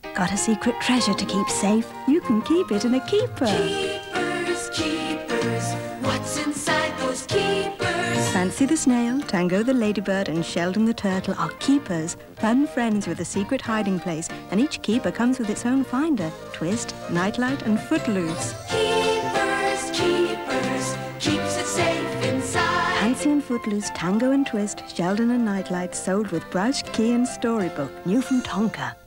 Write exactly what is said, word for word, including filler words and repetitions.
Got a secret treasure to keep safe? You can keep it in a keeper. Keepers, keepers, what's inside those keepers? Fancy the snail, Tango the ladybird and Sheldon the turtle are keepers, fun friends with a secret hiding place, and each keeper comes with its own finder, twist, nightlight and footloose. Keepers, keepers, keeps it safe inside. Fancy and Footloose, Tango and Twist, Sheldon and Nightlight, sold with brush, key and storybook, new from Tonka.